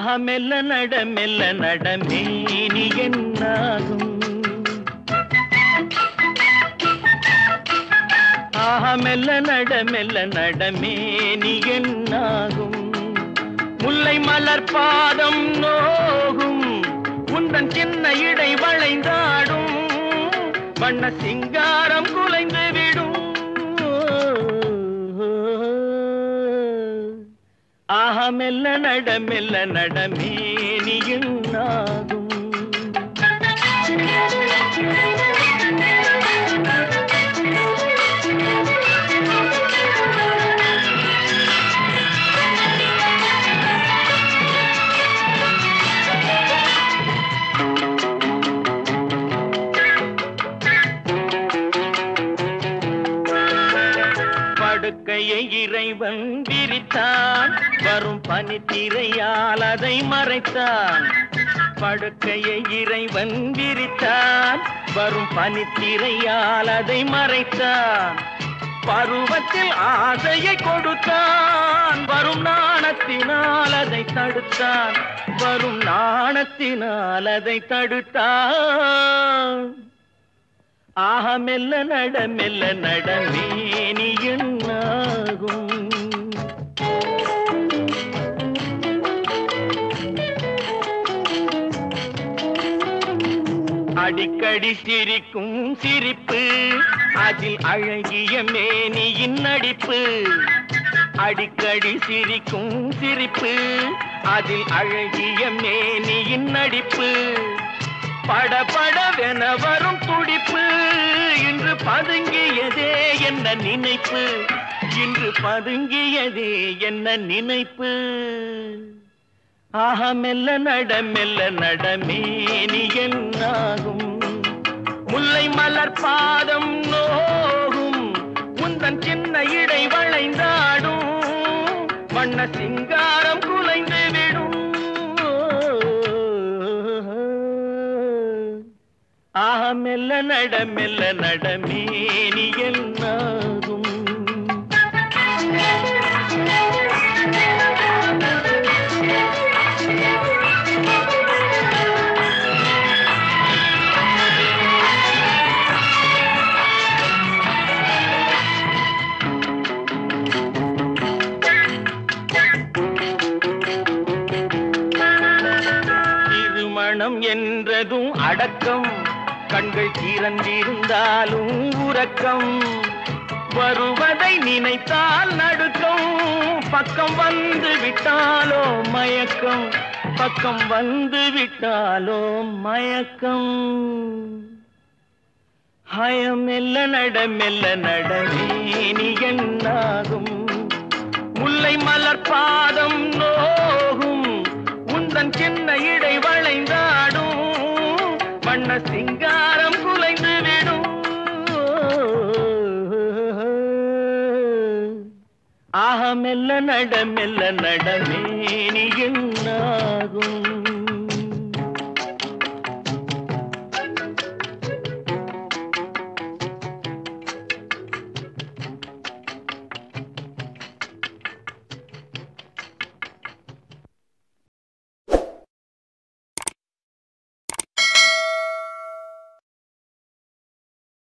ஆஹா மெல்ல நட மேனி என்னாகும். ஆஹா மெல்ல நட மேனி என்னாகும். முல்லை மலர் பாதம் நோகும், உந்தன் சின்ன இடை வளைந்தாடும், வண்ண சிங்காரம் குலைந்து விடும். ஆஹா மெல்ல நட மேனி என்னாகும். படுக்கையை இறைவன் விரித்தான், வரும் பனித்திரையால் அதை மறைத்தான். படுக்கையை இறைவன் விரித்தான், வரும் பனித்திரையால் அதை மறைத்தான். பருவத்தில் ஆசையை கொடுத்தான், வரும் நாணத்தினால் அதை தடுத்தான். வரும் நாணத்தினால் அதை தடுத்தான். ஆஹா மெல்ல நட மேனி என்னாகும். அடிக்கடி சிரிக்கும் சிரிப்பு, அதில் அழகிய மேனியின் நடிப்பு. அடிக்கடி சிரிக்கும் சிரிப்பு, அதில் அழகிய மேனியின் நடிப்பு. படபடவென வரும் துடிப்பு, இன்று பதுங்கியதே என்ன நினைப்பு. இன்று பதுங்கியதே என்ன நினைப்பு. ஆஹா மெல்ல நட மேனி என்னாகும். முல்லை மலர் பாதம் நோகும், உந்தன் சின்ன இடை வளைந்தாடும், வண்ண சிங்காரம் குலைந்து விடும். ஆஹா மெல்ல நட மேனி என்னாகும். திருமணம் என்றதும் அடக்கம், கண்கள் திறந்திருந்தாலும் உறக்கம். வருவதை நினைத்தால் நடுக்கம், பக்கம் வந்து விட்டாலோ மயக்கம். பக்கம் வந்து விட்டாலோ மயக்கம். ஹயம் மெல்ல நட மேனி என்னாகும். முல்லை மலர் பாதம் நோகும், உந்தன் சின்ன இடை வளைந்தாடும், வண்ண சிங்காரம் குலைந்து விடும். ஆஹா மெல்ல நட